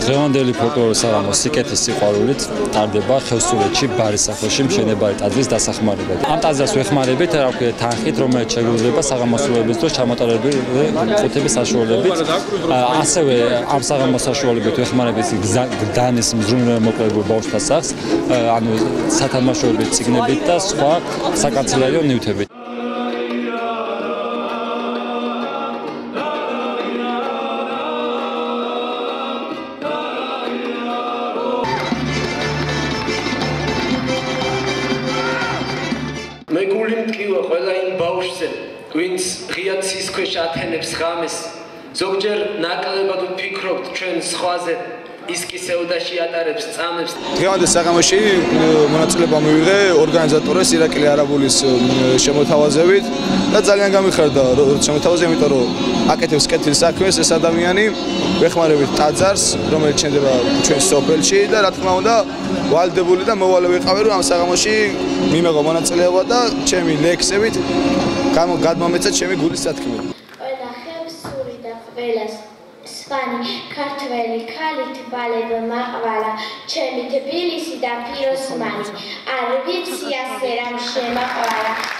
დღევანდელი ფოლკლორის საღამო სიკეთის სიყვარულით ტარდება ხევსურეთში ბარის სახლში მშენებარე ტაძრის დასახმარებლად. Ამ ტაძრს ვეხმარებით, რა ვქნა, თანხით, რომელიც შეგვიძლია საღამოსრულების დროს ჩამოტარებული ყუთების საშუალებით. ასევე ამ საღამოს საშუალებით ვეხმარებით გდანის მზრუნველმოკლებულ ბავშვთა სახლს, ანუ სათამაშოებით წიგნებით და სხვა საკანცელერიო ნივთებით. მე გული მტკივა ყველა იმ ბავშვზე, ვინც ღიად სისქვეშ ათენებს ღამეს, ზოგჯერ ნაკლებად ვფიქრობთ ჩვენ სხვაზე, ის კი სევდაში ატარებს წამებს. დღევანდელ საღამოში მონაწილეობა მივიღე ორგანიზატორის ირაკლი არაბულის შემოთავაზებით და ძალიან გამიხარდა შემოთავაზება, იმიტომ რომ აკეთებს კეთილ საქმეს ეს ადამიანი, ვეხმარებით ტაძარს, რომელიც შენდება ჩვენს სოფელში და რა თქმა უნდა ვალდებული და მოვალე ვიყავი რომ ამ საღამოში მიმეღო მონაწილეობა და ჩემი ლექსებით გადმომეცა ჩემი გულის სათქმელი. ყველა ხევსური და ყველას სვანი ქართველი ქალით ვალებ მაყვალა ჩემი თბილისი და პიროსმანი არ ვიცი ასე რამ შემაყვალა